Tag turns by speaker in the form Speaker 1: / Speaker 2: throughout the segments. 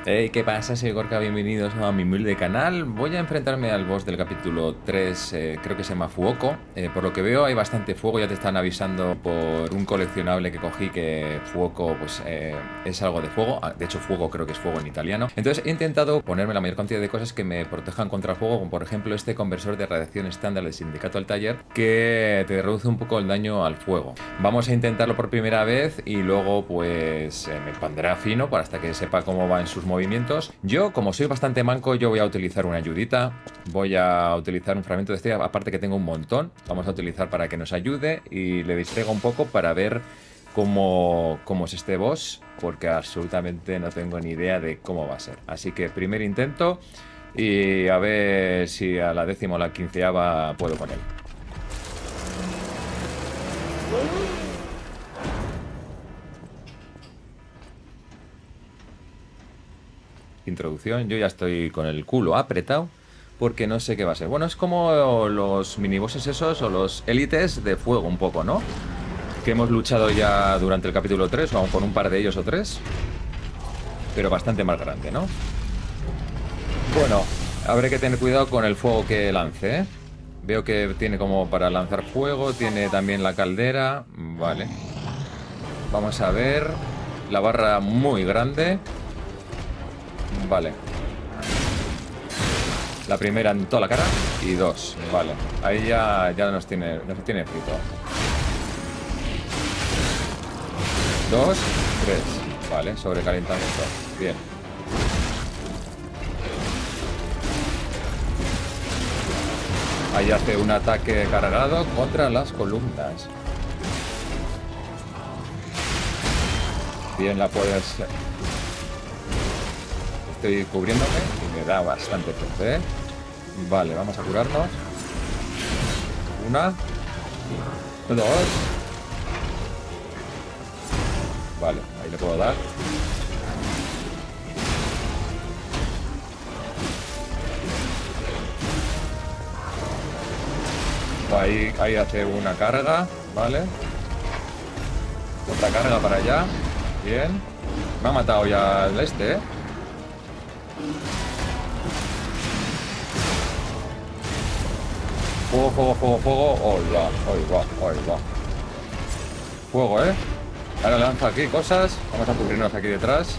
Speaker 1: Hey, ¿qué pasa? Soy Gorka, bienvenidos a mi humilde canal. Voy a enfrentarme al boss del capítulo 3, creo que se llama Fuoco. Por lo que veo hay bastante fuego, ya te están avisando por un coleccionable que cogí que Fuoco pues, es algo de fuego. De hecho, fuego creo que es fuego en italiano. Entonces he intentado ponerme la mayor cantidad de cosas que me protejan contra el fuego, como por ejemplo este conversor de radiación estándar del Sindicato Altair, que te reduce un poco el daño al fuego. Vamos a intentarlo por primera vez y luego pues me pondrá fino para hasta que sepa cómo va en sus movimientos. Yo, como soy bastante manco, yo voy a utilizar una ayudita. Voy a utilizar un fragmento de estrella, aparte que tengo un montón. Vamos a utilizar para que nos ayude y le distraiga un poco para ver cómo es este boss, porque absolutamente no tengo ni idea de cómo va a ser. Así que primer intento y a ver si a la 10ª o la 15ª puedo con él. Introducción, yo ya estoy con el culo apretado porque no sé qué va a ser. Bueno, es como los minibosses esos o los élites de fuego un poco, ¿no? Que hemos luchado ya durante el capítulo 3, o con un par de ellos o tres, pero bastante más grande, ¿no? Bueno, habré que tener cuidado con el fuego que lance, ¿eh? Veo que tiene como para lanzar fuego, tiene también la caldera, vale. Vamos a ver, la barra muy grande. Vale. La primera en toda la cara y dos, vale. Ahí ya nos tiene frito. 2, 3, vale, sobrecalentamiento. Bien. Ahí hace un ataque cargado contra las columnas. Bien, la puedes... Estoy cubriéndome y me da bastante fuerte, ¿eh? Vale, vamos a curarnos. 1, 2. Vale, ahí le puedo dar. Ahí hace una carga, ¿vale? Otra carga para allá. Bien. Me ha matado ya el este, ¿eh? Fuego, fuego, fuego, fuego. Hola, hola, hola. Fuego, ¿eh? Ahora lanza aquí cosas. Vamos a cubrirnos aquí detrás.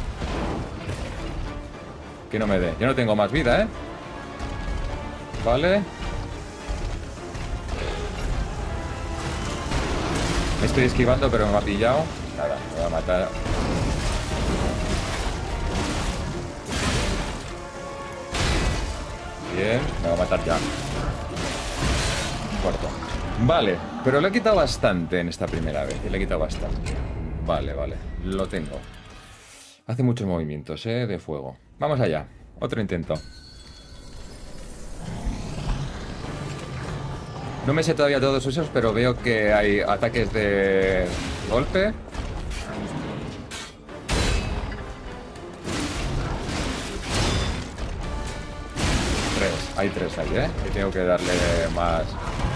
Speaker 1: Que no me dé. Yo no tengo más vida, ¿eh? Vale. Me estoy esquivando, pero me ha pillado. Nada, me va a matar. Bien, me va a matar ya. Cuarto. Vale, pero le he quitado bastante en esta primera vez. Le he quitado bastante. Vale, vale, lo tengo. Hace muchos movimientos, de fuego. Vamos allá, otro intento. No me sé todavía todos esos, pero veo que hay ataques de golpe. Hay tres ahí, ¿eh? Y tengo que darle más.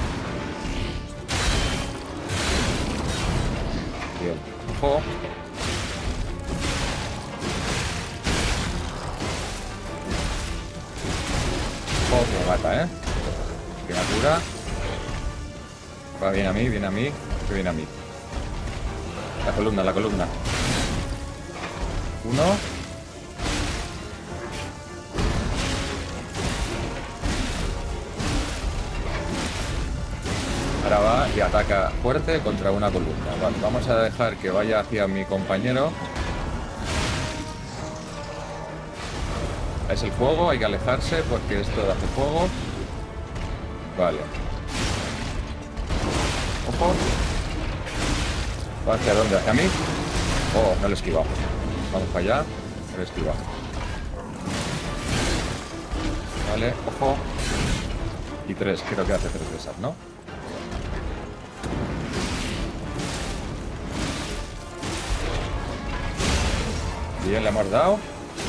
Speaker 1: Bien. Ojo. Ojo, que me mata, ¿eh? Que me cura. Va bien a mí, bien a mí. Que viene a mí. La columna, la columna. 1. Ahora va y ataca fuerte contra una columna. Vale, vamos a dejar que vaya hacia mi compañero. Es el fuego, hay que alejarse porque esto hace fuego. Vale. Ojo. ¿Va hacia dónde? ¿Hacia mí? Oh, no lo he esquivado. Vamos para allá. No lo he esquivado. Vale, ojo. Y 3, creo que hace 3 de esas, ¿no? Bien, le hemos dado.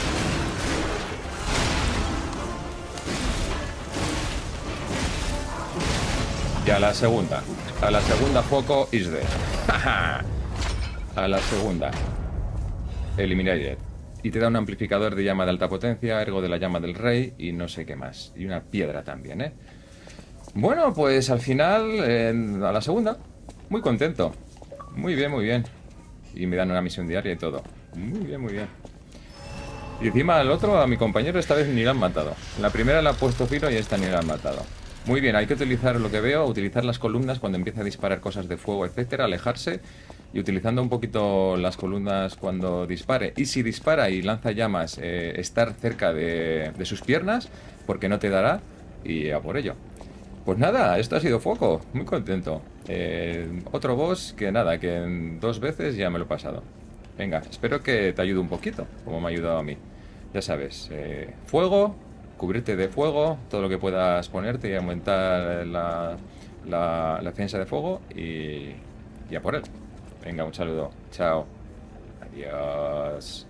Speaker 1: Y a la segunda. A la segunda foco is dead. A la segunda. Eliminated. Y te da un amplificador de llama de alta potencia, ergo de la llama del rey y no sé qué más. Y una piedra también, ¿eh? Bueno, pues al final, a la segunda, muy contento. Muy bien, muy bien. Y me dan una misión diaria y todo. Muy bien, muy bien. Y encima al otro, a mi compañero, esta vez ni lo han matado. La primera la ha puesto filo y esta ni la han matado. Muy bien, hay que utilizar lo que veo, utilizar las columnas cuando empieza a disparar cosas de fuego, etcétera, alejarse y utilizando un poquito las columnas cuando dispare. Y si dispara y lanza llamas, estar cerca de sus piernas, porque no te dará, y a por ello. Pues nada, esto ha sido Fuoco, muy contento. Otro boss que nada, que en 2 veces ya me lo he pasado. Venga, espero que te ayude un poquito, como me ha ayudado a mí. Ya sabes, fuego, cubrirte de fuego, todo lo que puedas ponerte y aumentar la defensa de fuego y a por él. Venga, un saludo. Chao. Adiós.